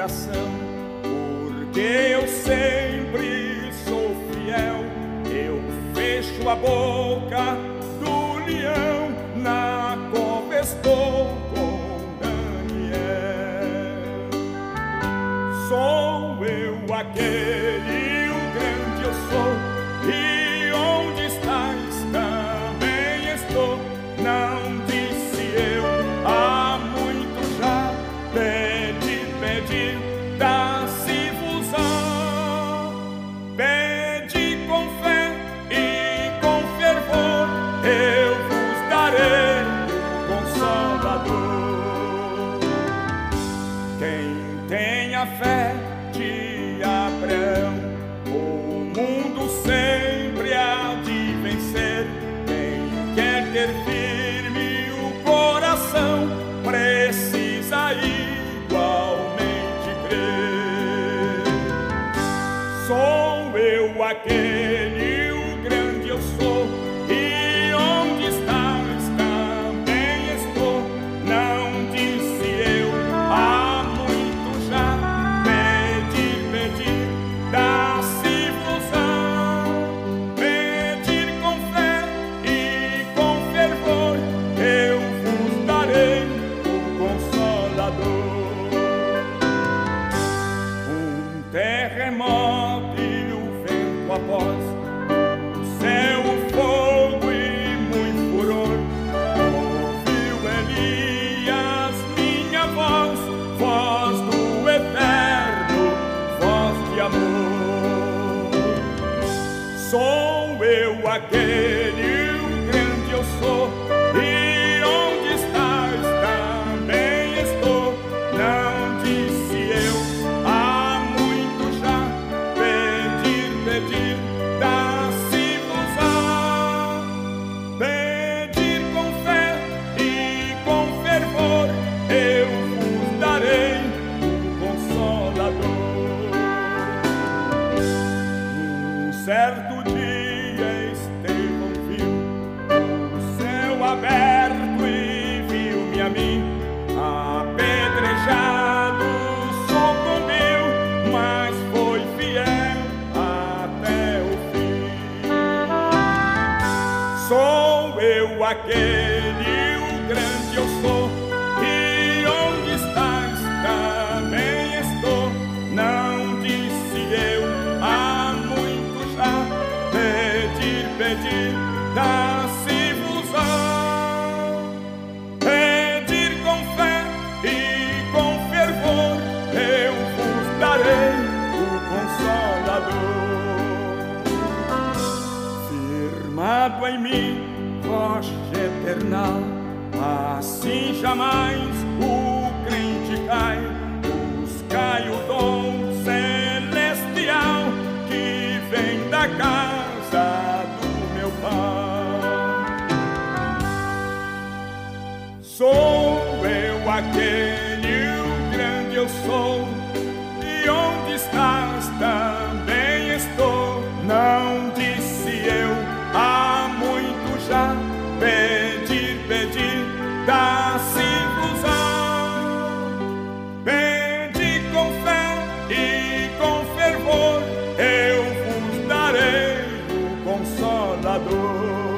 coração, porque eu sempre sou fiel. Eu fecho a boca do leão, na cova estou com Daniel. Sou eu aquele, o grande eu sou, e onde estás também estou. Não disse eu há muito já, pedi, pedi, dá-se-vos-á. Pedi com fé e com fervor, eu vos darei Consolador. Quem tem a fé de Abraão, o mundo sempre há de vencer. Quem quer ter firme o coração, precisa igualmente crer. Sou eu aquele, o grande eu sou, e onde estás também estou. Não disse eu há muito já, pedir, pedir, dá-se-vos-á. Pedir com fé e com fervor, eu vos darei o Consolador. Um terremoto e o vento após, o céu, o fogo e muito furor. Ouviu Elias minha voz, voz do Eterno, voz de amor. Sou eu aquele, o grande eu sou, e onde estás também estou. Não disse eu há muito já, pedir, pedir, dá-se-vos-á. Pedir com fé e com fervor, eu vos darei o Consolador. Um certo dia Estevão viu o céu aberto e viu-me a mim, apedrejado, sucumbiu, mas foi fiel até o fim. Sou eu aquele, o grande eu sou, e onde estás também estou. Não disse eu há muito já, pedir, pedir, dá-se-vos-á. Pedir com fé e com fervor, eu vos darei o Consolador. Firmado em mim, rocha eterna, assim jamais o crente cai. Buscai o dom celestial que vem da casa do meu Pai. Sou eu aquele, o grande eu sou, e onde estás também estou. Não disse eu há muito já, pedir, pedir, dá-se-vos-á. Pedi com fé e com fervor, eu vos darei o Consolador.